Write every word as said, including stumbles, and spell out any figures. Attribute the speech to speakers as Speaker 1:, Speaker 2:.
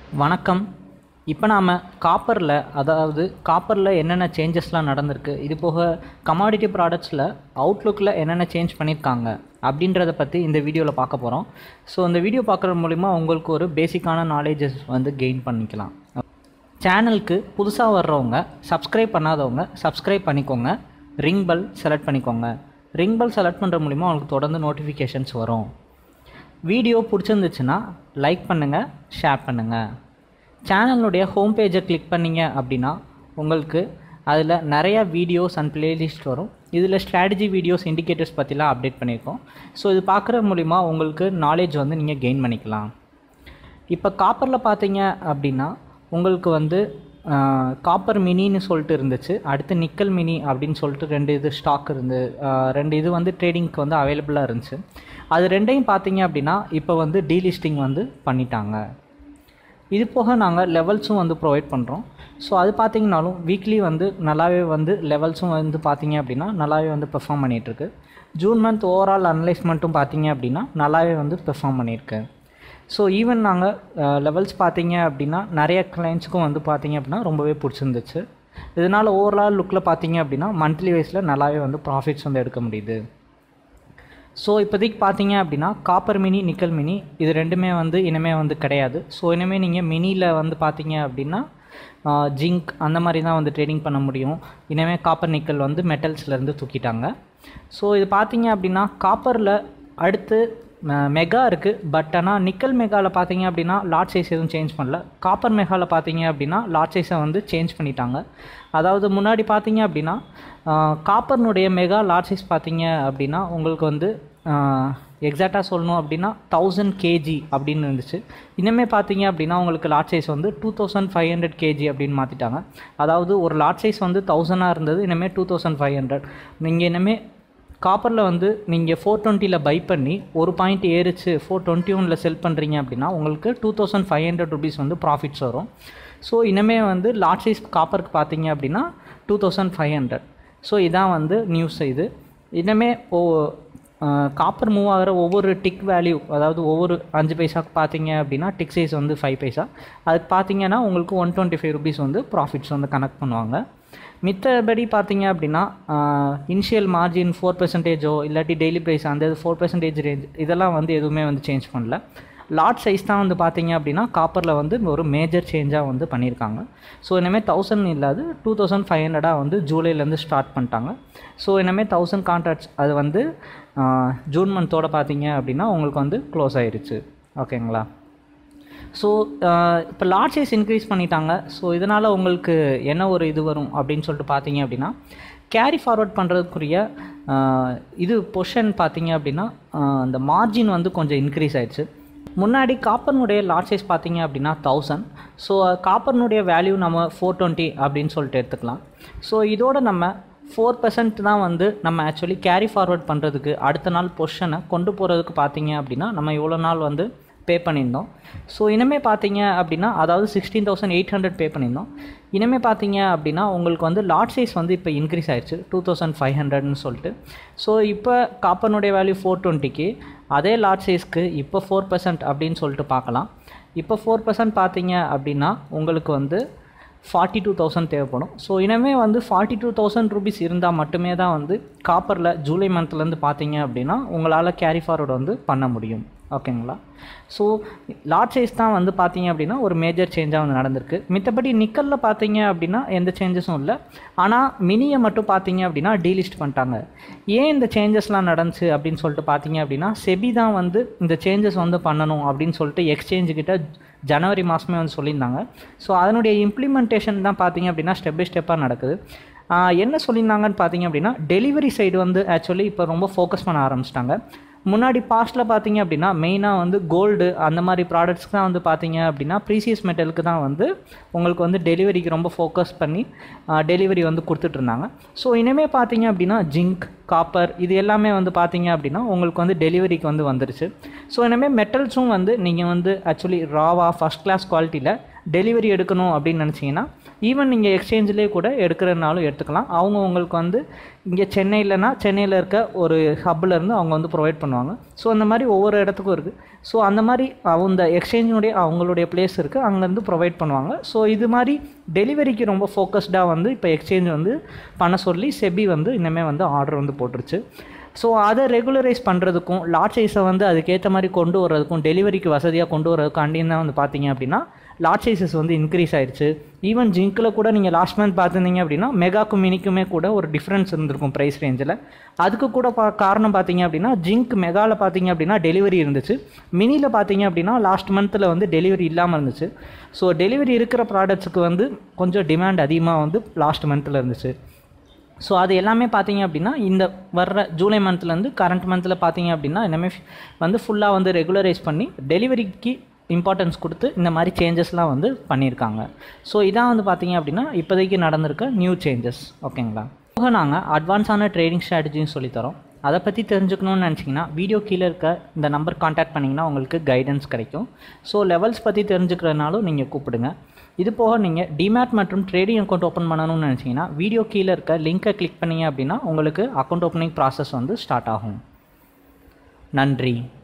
Speaker 1: வணக்கம். இப்போ நாம் காப்பரில் அதாவது காப்பரில் என்னென்ன சேஞ்சஸ்லாம் நடந்திருக்கு, இது போக கமாடிட்டி ப்ராடக்ட்ஸில் அவுட்லுக்கில் என்னென்ன சேஞ்ச் பண்ணியிருக்காங்க அப்படின்றத பற்றி இந்த வீடியோவில் பார்க்க போகிறோம். ஸோ இந்த வீடியோ பார்க்குறது மூலிமா உங்களுக்கு ஒரு பேசிக்கான நாலேஜஸ் வந்து கெயின் பண்ணிக்கலாம். சேனலுக்கு புதுசாக வர்றவங்க, சப்ஸ்கிரைப் பண்ணாதவங்க சப்ஸ்கிரைப் பண்ணிக்கோங்க. ரிங் பெல் செலக்ட் பண்ணிக்கோங்க. ரிங் பெல் செலக்ட் பண்ணுற மூலிமா உங்களுக்கு தொடர்ந்து நோட்டிஃபிகேஷன்ஸ் வரும். வீடியோ பிடிச்சிருந்துச்சுன்னா லைக் பண்ணுங்கள், ஷேர் பண்ணுங்கள். சேனலுடைய ஹோம் பேஜை கிளிக் பண்ணிங்க அப்படின்னா உங்களுக்கு அதில் நிறையா வீடியோஸ் அண்ட் பிளேலிஸ்ட் வரும். இதில் ஸ்ட்ராட்டஜி வீடியோஸ், இண்டிகேட்டர்ஸ் பற்றிலாம் அப்டேட் பண்ணியிருக்கோம். ஸோ இது பார்க்குற மூலிமா உங்களுக்கு நாலேஜ் வந்து நீங்கள் கெயின் பண்ணிக்கலாம். இப்போ காப்பரில் பார்த்தீங்க அப்படின்னா உங்களுக்கு வந்து காப்பர் மினின்னு சொல்லிட்டு இருந்துச்சு, அடுத்து நிக்கல் மினி அப்படின்னு சொல்லிட்டு ரெண்டு இது ஸ்டாக் இருந்து ரெண்டு இது வந்து ட்ரேடிங்க்கு வந்து அவைலபிளாக இருந்துச்சு. அது ரெண்டையும் பார்த்தீங்க அப்படின்னா இப்போ வந்து டீலிஸ்டிங் வந்து பண்ணிட்டாங்க. இது போக நாங்கள் லெவல்ஸும் வந்து ப்ரொவைட் பண்ணுறோம். ஸோ அது பார்த்திங்கனாலும் வீக்லி வந்து நல்லாவே வந்து லெவல்ஸும் வந்து பார்த்திங்க அப்படின்னா நல்லாவே வந்து பெர்ஃபார்ம் பண்ணிகிட்ருக்கு. ஜூன் மந்த் ஓவரால் அனலைஸ்மெண்ட்டும் பார்த்திங்க அப்படின்னா நல்லாவே வந்து பெர்ஃபார்ம் பண்ணியிருக்கு. ஸோ ஈவன் நாங்கள் லெவல்ஸ் பார்த்தீங்க அப்படின்னா நிறைய கிளைண்ட்ஸுக்கும் வந்து பார்த்திங்க அப்படின்னா ரொம்பவே பிடிச்சிருந்துச்சு. இதனால் ஓவரால் லுக்கில் பார்த்தீங்க அப்படின்னா மந்த்லி வைஸில் நல்லாவே வந்து ப்ராஃபிட்ஸ் வந்து எடுக்க முடியுது. ஸோ இப்போதைக்கு பார்த்தீங்க அப்படின்னா காப்பர் மினி, நிக்கல் மினி இது ரெண்டுமே வந்து இனிமேல் வந்து கிடையாது. ஸோ இனிமேல் நீங்கள் மினியில் வந்து பார்த்தீங்க அப்படின்னா ஜிங்க் அந்த மாதிரி தான் வந்து ட்ரேடிங் பண்ண முடியும். இனிமேல் காப்பர் நிக்கல் வந்து மெட்டல்ஸ்லேருந்து தூக்கிட்டாங்க. ஸோ இது பார்த்தீங்க அப்படின்னா காப்பரில் அடுத்து மெகா இருக்குது. பட் ஆனால் நிக்கல் மெகாவில் பார்த்தீங்க அப்படின்னா லாட் சைஸ் எதுவும் சேஞ்ச் பண்ணல. காப்பர் மெகாவில் பார்த்தீங்க அப்படின்னா லாட் சைஸை வந்து சேஞ்ச் பண்ணிட்டாங்க. அதாவது முன்னாடி பார்த்தீங்க அப்படின்னா காப்பர்னுடைய மெகா லாட் சைஸ் பார்த்தீங்க அப்படின்னா உங்களுக்கு வந்து எக்ஸாக்டாக சொல்லணும் அப்படின்னா தௌசண்ட் கேஜி அப்படின்னு இருந்துச்சு. இனிமேல் பார்த்தீங்க அப்படின்னா உங்களுக்கு லாட் சைஸ் வந்து two thousand five hundred KG அப்படின்னு மாற்றிட்டாங்க. அதாவது ஒரு லாட் சைஸ் வந்து தௌசண்டாக இருந்தது, இனிமேல் டூ தௌசண்ட் ஃபைவ் ஹண்ட்ரட் நீங்கள் இனிமேல் காப்பரில் வந்து நீங்கள் ஃபோர் டுவெண்ட்டியில் பை பண்ணி ஒரு பாயிண்ட் ஏறிச்சு ஃபோர் டுவெண்ட்டி ஒனில் செல் பண்ணுறீங்க அப்படின்னா உங்களுக்கு two thousand five hundred rupees வந்து ப்ராஃபிட்ஸ் வரும். ஸோ இனிமேல் வந்து லாட் சைஸ் காப்பருக்கு பார்த்தீங்க அப்படின்னா two thousand five hundred. So இதான் வந்து நியூஸ். இது இனிமே ஓ காப்பர் மூவ் ஆகிற ஒவ்வொரு டிக் வேல்யூ, அதாவது ஒவ்வொரு அஞ்சு பைசாக்கு பார்த்தீங்க அப்படின்னா டிக் சைஸ் வந்து ஃபைவ் பைசா, அதுக்கு பார்த்தீங்கன்னா உங்களுக்கு ஒன் டுவெண்ட்டி ஃபைவ் ருபீஸ் வந்து ப்ராஃபிட்ஸ் வந்து கனெக்ட் பண்ணுவாங்க. மித்தபடி பார்த்தீங்க அப்படின்னா இனிஷியல் மார்ஜின் ஃபோர் பர்சன்டேஜோ இல்லாட்டி டெய்லி ப்ரைஸ் அந்த இது ஃபோர் பர்சன்டேஜ் ரேஞ்ச் இதெல்லாம் வந்து எதுவுமே வந்து சேஞ்ச் பண்ணல. லாட் சைஸ் தான் வந்து பார்த்தீங்க அப்படின்னா காப்பரில் வந்து ஒரு மேஜர் சேஞ்சாக வந்து பண்ணியிருக்காங்க. ஸோ இனிமேல் தௌசண்ட் இல்லாது டூ தௌசண்ட் ஃபைவ் ஹண்ட்ரடாக வந்து ஜூலைலேருந்து ஸ்டார்ட் பண்ணிட்டாங்க. ஸோ இனிமேல் தௌசண்ட் கான்ட்ராக்ட்ஸ் அது வந்து ஜூன் மந்தோடு பார்த்தீங்க அப்படின்னா உங்களுக்கு வந்து க்ளோஸ் ஆயிடுச்சு. ஓகேங்களா? ஸோ இப்போ லாட் சைஸ் இன்க்ரீஸ் பண்ணிட்டாங்க. ஸோ இதனால் உங்களுக்கு என்ன ஒரு இது வரும் அப்படின்னு சொல்லிட்டு பார்த்தீங்க அப்படின்னா கேரி ஃபார்வர்ட் பண்ணுறதுக்குரிய இது பொசிஷன் பார்த்தீங்க அப்படின்னா அந்த மார்ஜின் வந்து கொஞ்சம் இன்க்ரீஸ் ஆயிடுச்சு. முன்னாடி காப்பர்னுடைய லாட் சைஸ் பார்த்தீங்க அப்படின்னா தௌசண்ட். ஸோ காப்பர்னுடைய வேல்யூ நம்ம ஃபோர் டுவெண்ட்டி அப்படின்னு சொல்லிட்டு எடுத்துக்கலாம். ஸோ இதோட நம்ம ஃபோர் பர்சன்ட் தான் வந்து நம்ம ஆக்சுவலி கேரி ஃபார்வர்ட் பண்ணுறதுக்கு அடுத்த நாள் பொசிஷனை கொண்டு போகிறதுக்கு பார்த்தீங்க அப்படின்னா நம்ம இவ்வளோ நாள் வந்து பே பண்ணியிருந்தோம். ஸோ இனிமேல் பார்த்தீங்க அப்படின்னா அதாவது sixteen thousand eight hundred pay பண்ணியிருந்தோம். இனிமேல் பார்த்தீங்க அப்படின்னா உங்களுக்கு வந்து லாட் சைஸ் வந்து இப்போ இன்க்ரீஸ் ஆயிடுச்சு டூ தௌசண்ட் ஃபைவ் ஹண்ட்ரட்னு சொல்லிட்டு. ஸோ இப்போ காப்பர்னுடைய வேல்யூ ஃபோர் டுவெண்ட்டிக்கு அதே லாட் சைஸ்க்கு இப்போ ஃபோர் பர்சன்ட் அப்படின்னு சொல்லிட்டு பார்க்கலாம். இப்போ ஃபோர் பர்சன்ட் பார்த்தீங்க அப்படின்னா உங்களுக்கு வந்து ஃபார்ட்டி டூ தௌசண்ட் தேவைப்படும். ஸோ இனிமேல் வந்து ஃபார்ட்டி டூ தௌசண்ட் ருபீஸ் இருந்தால் மட்டுமே தான் வந்து காப்பரில் ஜூலை மந்த்லேருந்து பார்த்தீங்க அப்படின்னா உங்களால் கேரி ஃபார்வர்டு வந்து பண்ண முடியும். ஓகேங்களா? ஸோ லாட் சைஸ் தான் வந்து பார்த்தீங்க அப்படின்னா ஒரு மேஜர் சேஞ்சாக வந்து நடந்திருக்கு. மித்தபடி நிக்கலில் பார்த்தீங்க அப்படின்னா எந்த சேஞ்சஸும் இல்லை. ஆனால் மினியை மட்டும் பார்த்தீங்க அப்படின்னா டீலிஸ்ட் பண்ணிட்டாங்க. ஏன் இந்த சேஞ்சஸ்லாம் நடந்துச்சு அப்படின்னு சொல்லிட்டு பார்த்தீங்க அப்படின்னா செபி தான் வந்து இந்த சேஞ்சஸ் வந்து பண்ணணும் அப்படின்னு சொல்லிட்டு எக்ஸ்சேஞ்சுக்கிட்ட ஜனவரி மாதமே வந்து சொல்லியிருந்தாங்க. ஸோ அதனுடைய இம்ப்ளிமெண்டேஷன் தான் பார்த்தீங்க அப்படின்னா ஸ்டெப் பை ஸ்டெப்பாக நடக்குது. என்ன சொல்லியிருந்தாங்கன்னு பார்த்தீங்க அப்படின்னா டெலிவரி சைடு வந்து ஆக்சுவலி இப்போ ரொம்ப ஃபோக்கஸ் பண்ண ஆரம்பிச்சிட்டாங்க. முன்னாடி பாஸ்ட்டில் பார்த்தீங்க அப்படின்னா மெயினாக வந்து கோல்டு அந்த மாதிரி ப்ராடக்ட்ஸ்க்கு தான் வந்து பார்த்தீங்க அப்படின்னா ப்ரீசியஸ் மெட்டலுக்கு தான் வந்து உங்களுக்கு வந்து டெலிவரிக்கு ரொம்ப ஃபோக்கஸ் பண்ணி டெலிவரி வந்து கொடுத்துட்ருந்தாங்க. ஸோ இனிமேல் பார்த்தீங்க அப்படின்னா ஜிங்க், காப்பர் இது எல்லாமே வந்து பார்த்தீங்க அப்படின்னா உங்களுக்கு வந்து டெலிவரிக்கு வந்து வந்துருச்சு. ஸோ இனிமேல் மெட்டல்ஸும் வந்து நீங்கள் வந்து ஆக்சுவலி ராவா ஃபஸ்ட் கிளாஸ் குவாலிட்டியில் டெலிவரி எடுக்கணும் அப்படின்னு நினச்சிங்கன்னா ஈவன் நீங்கள் எக்ஸ்சேஞ்சிலே கூட எடுக்கிறதுனாலும் எடுத்துக்கலாம். அவங்க உங்களுக்கு வந்து இங்கே சென்னையிலனா சென்னையில் இருக்க ஒரு ஹப்லேருந்து அவங்க வந்து ப்ரொவைட் பண்ணுவாங்க. ஸோ அந்த மாதிரி ஒவ்வொரு இடத்துக்கும் இருக்குது. ஸோ அந்த மாதிரி அந்த எக்ஸ்சேஞ்சினுடைய அவங்களுடைய பிளேஸ் இருக்குது, அங்கேருந்து ப்ரொவைட் பண்ணுவாங்க. ஸோ இது மாதிரி டெலிவரிக்கு ரொம்ப ஃபோக்கஸ்டாக வந்து இப்போ எக்ஸ்சேஞ்ச் வந்து பண்ண சொல்லி செபி வந்து இனிமேல் வந்து ஆர்டர் வந்து போட்டுருச்சு. ஸோ அதை ரெகுலரைஸ் பண்ணுறதுக்கும் லாட் சைஸை வந்து அதுக்கேற்ற மாதிரி கொண்டு வரதுக்கும் டெலிவரிக்கு வசதியாக கொண்டு வரதுக்காண்டின்னு தான் வந்து பார்த்தீங்க அப்படின்னா லாட் சைஸஸ் வந்து இன்க்ரீஸ் ஆகிடுச்சு. ஈவன் ஜிங்க்கில் கூட நீங்கள் லாஸ்ட் மந்த் பார்த்துருந்தீங்க அப்படின்னா மெகாக்கும் மினிக்குமே கூட ஒரு டிஃப்ரென்ஸ் இருந்திருக்கும் ப்ரைஸ் ரேஞ்சில். அதுக்கு கூட பா காரணம் பார்த்தீங்க அப்படின்னா ஜிங்க் மெகாவில் பார்த்தீங்க அப்படின்னா டெலிவரி இருந்துச்சு, மினியில் பார்த்தீங்க அப்படின்னா லாஸ்ட் மந்தில் வந்து டெலிவரி இல்லாமல் இருந்துச்சு. ஸோ டெலிவரி இருக்கிற ப்ராடக்ட்ஸுக்கு வந்து கொஞ்சம் டிமாண்ட் அதிகமாக வந்து லாஸ்ட் மந்தில் இருந்துச்சு. ஸோ அது எல்லாமே பார்த்தீங்க அப்படின்னா இந்த வர்ற ஜூலை மந்த்லேருந்து கரண்ட் மந்தில் பார்த்தீங்க அப்படின்னா எல்லாமே வந்து ஃபுல்லாக வந்து ரெகுலரைஸ் பண்ணி டெலிவரிக்கு இம்பார்ட்டன்ஸ் கொடுத்து இந்த மாதிரி சேஞ்சஸ்லாம் வந்து பண்ணியிருக்காங்க. ஸோ இதான் வந்து பார்த்தீங்க அப்படின்னா இப்போதைக்கு நடந்திருக்க நியூ சேஞ்சஸ். ஓகேங்களா? இப்போ நாங்கள் அட்வான்ஸான ட்ரேடிங் ஸ்ட்ராட்டஜின்னு சொல்லித்தரோம். அதை பற்றி தெரிஞ்சுக்கணுன்னு நினச்சிங்கன்னா வீடியோ கீழே இருக்க இந்த நம்பர் கான்டாக்ட் பண்ணிங்கன்னா உங்களுக்கு கைடன்ஸ் கிடைக்கும். ஸோ லெவல்ஸ் பற்றி தெரிஞ்சுக்கிறதுனாலும் நீங்கள் கூப்பிடுங்க. இது போக நீங்கள் டிமேட் மற்றும் ட்ரேடிங் அக்கௌண்ட் ஓப்பன் பண்ணணும்னு நினச்சிங்கன்னா வீடியோ கீழே இருக்க லிங்க்கை கிளிக் பண்ணிங்க அப்படின்னா உங்களுக்கு அக்கௌண்ட் ஓப்பனிங் ப்ராசஸ் வந்து ஸ்டார்ட் ஆகும். நன்றி.